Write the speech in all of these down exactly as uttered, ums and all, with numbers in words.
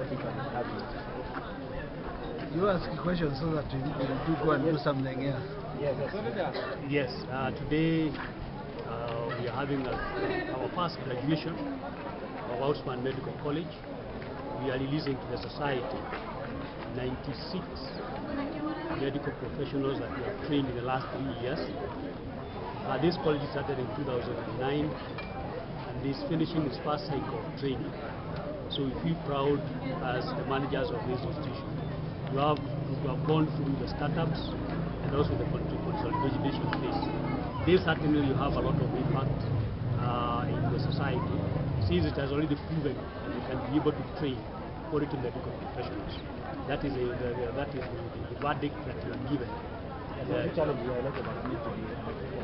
think I will have it. You ask a question so that we do go and do something else. Yes, yes. Yes, uh, today uh, we are having a, our first graduation of Ausman Medical College. We are releasing to the society ninety-six medical professionals that we have trained in the last three years. Uh, this college started in two thousand nine and is finishing its first cycle of training. So we feel proud as the managers of this institution. You have, you have gone through the startups and also the consolidation phase. This certainly will have a lot of impact uh, in the society, since it has already proven that we can be able to train quality medical professionals. That is, a, the, the, that is the, the verdict that you are given. And the challenge we are looking at need to be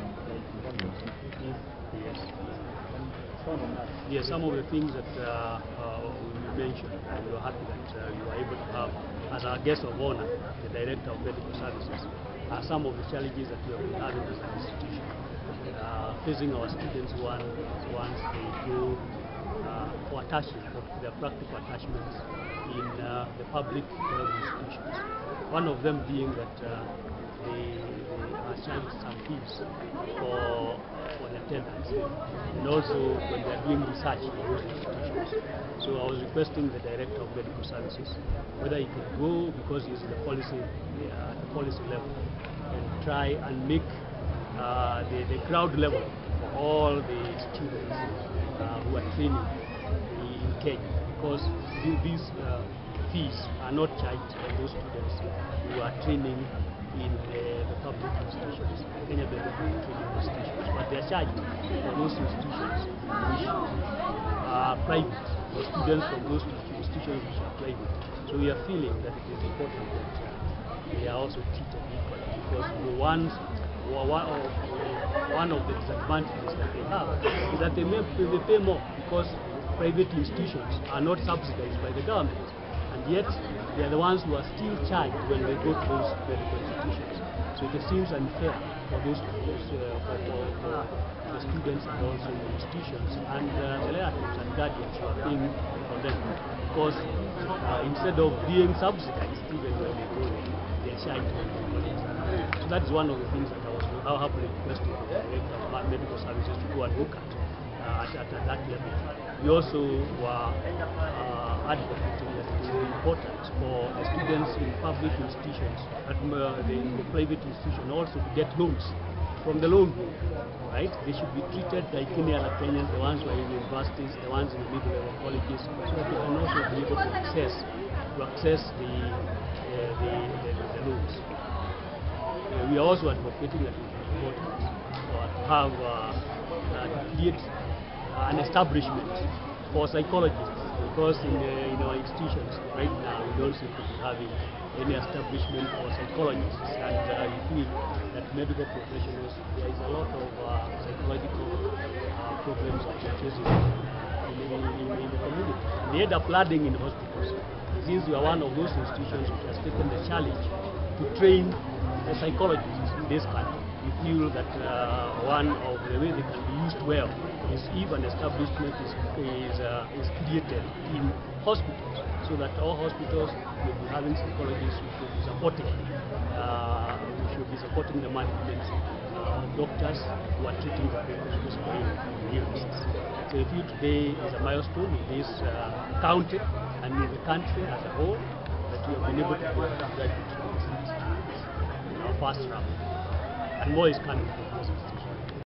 yes. Yes, some of the things that uh, uh, we mentioned, and we are happy that uh, you are able to have as our guest of honor, the Director of Medical Services, are some of the challenges that we have been having as an institution. Uh, facing our students once, once they go uh, for attachment, for their practical attachments in uh, the public health institutions. One of them being that uh, they, they are charged some fees for, for the attendance, and also when they are doing research in those institutions. So I was requesting the Director of Medical Services whether he could go, because he's in the policy, uh, the policy level, and try and make uh, the, the crowd level for all the students uh, who are training in Kenya, because these uh, fees are not charged by those students who are training in the, the public institutions, Kenya Medical Training Institutions, but they are charged for those institutions which are private, or students from those institutions which are private. So we are feeling that it is important that uh, they are also treated equally, because the ones, one of, one of the disadvantages that they have is that they, may, they pay more, because private institutions are not subsidized by the government, and yet they are the ones who are still charged when they go to those medical institutions. So it seems unfair for those, those uh, for, for, for the students and also the institutions and uh, the relatives and guardians who are paying for them, because uh, instead of being subsidized even when they go there, they are charged when they go there. So that is one of the things that I was I happily requested the Director of Medical Services to go and look at. Uh, at, at, at that level. We also were uh, advocating that it is important for the students in public institutions, at, uh, the, the private institution also to get loans from the loan book, right? They should be treated like any other Kenyans, the ones who are in universities, the ones in the middle-level colleges, so that they can also be able to access, to access the, uh, the, the, the loans. Uh, we are also advocating that it is important uh, to have uh, uh, to create Uh, an establishment for psychologists, because in, uh, in our institutions right now we don't seem to be having any establishment for psychologists, and uh, we feel that medical professionals, there is a lot of uh, psychological uh, problems that we are facing in, in, in, in the community. And we end up flooding in hospitals. Since we are one of those institutions which has taken the challenge to train the psychologists in this country, we feel that uh, one of the ways they can be used well is if an establishment is is, uh, is created in hospitals, so that all hospitals will be having psychologists who should be supporting, uh, who should be supporting the management uh, of doctors who are treating the patients with illnesses. So I feel today is a milestone in this uh, county and in the country as a whole, that we have been able to graduate from this institution in our first round, and more is coming from this institution.